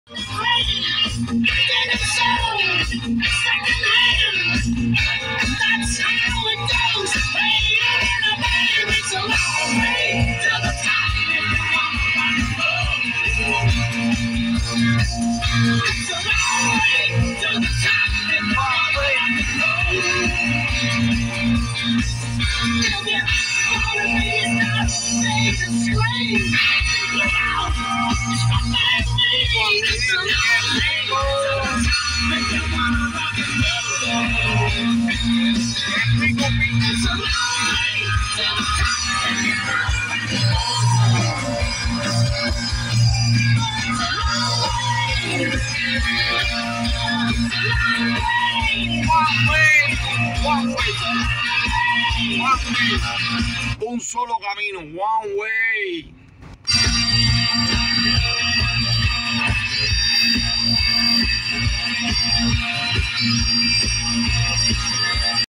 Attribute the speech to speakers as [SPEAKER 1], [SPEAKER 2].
[SPEAKER 1] That's how it goes. Hey, in a band, it's a long way to the top. It's a long way to the top. They're all of me is not safe and strange. Look out! It's my family. It's a long way to the top. If you wanna rock and roll, we gon' be it's a long way to the top. If you wanna rock and roll, it's a long way. It's a long way.
[SPEAKER 2] One way. Un solo camino. One way.